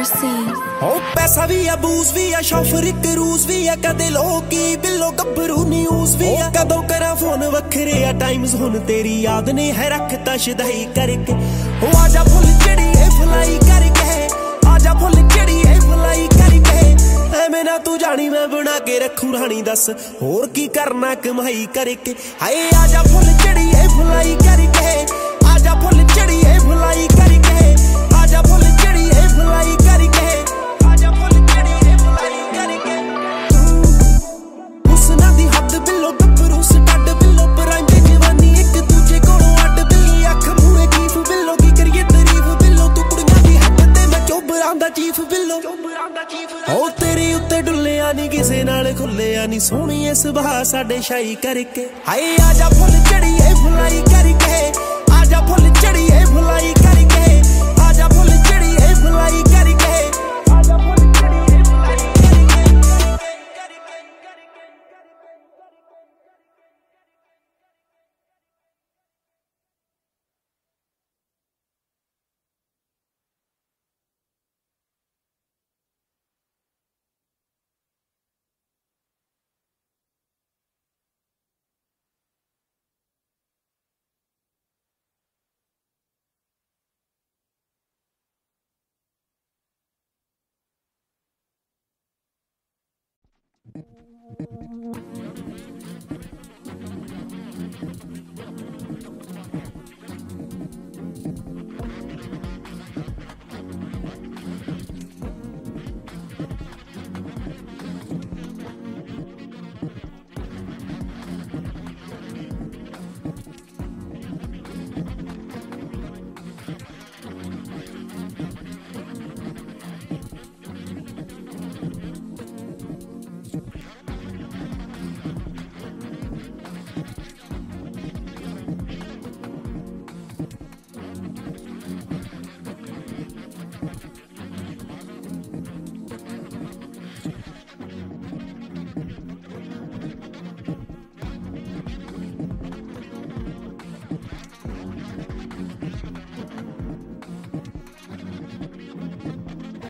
Mercy। ओ पैसा भी है, बूज भी है, शॉफर क्रूज भी है, कदे लोकी बिलो गब्बरू न्यूज भी है। कदों करा फोन वखरे आ टाइम्स हुन तेरी याद ने है रखता शदाई करके। ओ आजा फुल चढ़ी है फलाई करके, आजा फुल चढ़ी है फलाई करके। ऐवें ना तू जानी मैं बना के रखू रानी, दस होर की करना कमाई करके। हाय आजा फुल चढ़ी है फलाई करके, आजा फुल चढ़ी है फलाई करके, आजा फुल चढ़ी है फलाई करके, आजा फुल चढ़ी है फलाई करके। हुस्ना दी हद बिलो गब्बरू स्टड बिलो परांदे जवानी एक दूजे कोलों अड बिल्ली अख मूहे चीफ बिलो की करिए तारीफ बिलो तू कुड़ियां दी हद ते मैं चोबरां दा चीफ बिलो। ओ तेरे उत्ते डुल्लिया नी किसे नाल खुल्लिया नी सोहणीए सुभाऽ साडे शाई करके। हाय आजा फुल चढ़ी है फलाई करके, आजा फुल चढ़ी है फलाई करके, आजा फुल चढ़ी है फलाई करके, आजा फुल चढ़ी है फलाई